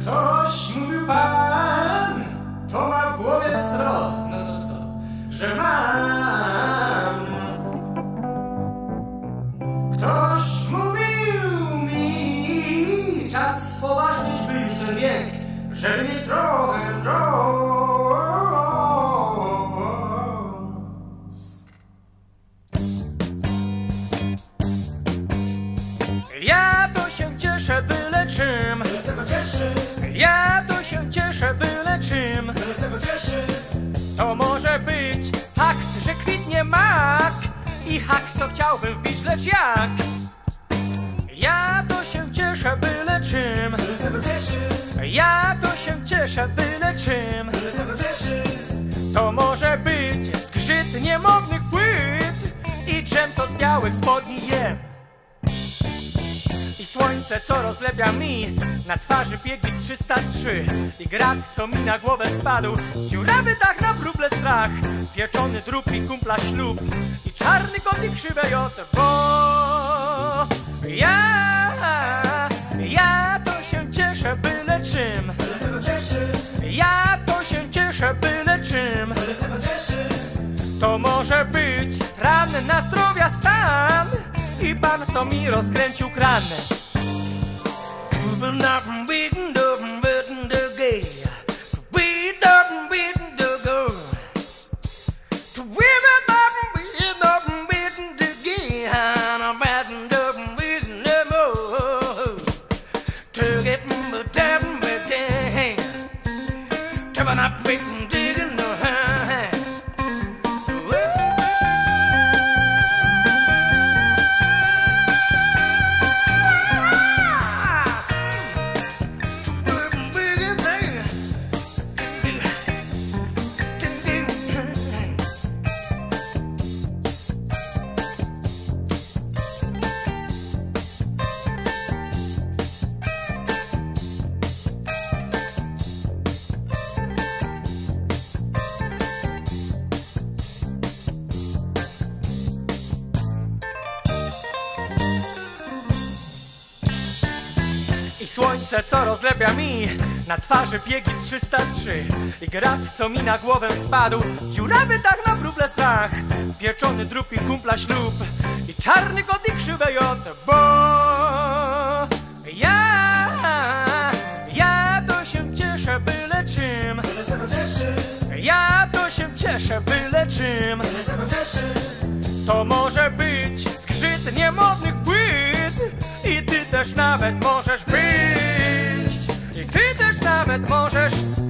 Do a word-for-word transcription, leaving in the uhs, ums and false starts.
Ktoś mówił pan, to ma w głowie wstro. No to co, że mam. Ktoś mówił mi, czas spoważnić by już ten wiek, żeby mieć trochę trosk. Ja to się cieszę byle czym. Byle co go cieszy. Ja to się cieszę byle czym. Byle co go cieszy. To może być fakt, że kwitnie mak i hak, co chciałbym wbić, lecz jak? Ja to się cieszę byle czym. Byle co go cieszy. Ja to się cieszę byle czym. Byle co go cieszy. To może być zgrzyt niemownych płyt i dżem, co z białych spodni jem. I słońce, co rozlepia mi na twarzy biegi trzysta trzy. I grat, co mi na głowę spadł, dziurawy dach na wróble strach, pieczony drób i kumpla ślub i czarny kot i krzywe J, bo ja, ja to się cieszę byle czym. Byle co go cieszy. Ja to się cieszę byle czym. Byle co go cieszy. To może być tran na zdrowia stan i pan, co mi rozkręcił kran. I słońce, co rozlepia mi na twarzy biegi trzysta trzy. I grat, co mi na głowę spadł, dziurawy dach na wróble strach, pieczony drób i kumpla ślub i czarny kot i krzywe J, bo ja, ja to się cieszę byle czym. Byle co go cieszy. Ja to się cieszę byle czym. Byle co go cieszy. To może być zgrzyt niemodnych płyt i ty też nawet możesz być. I ty też nawet możesz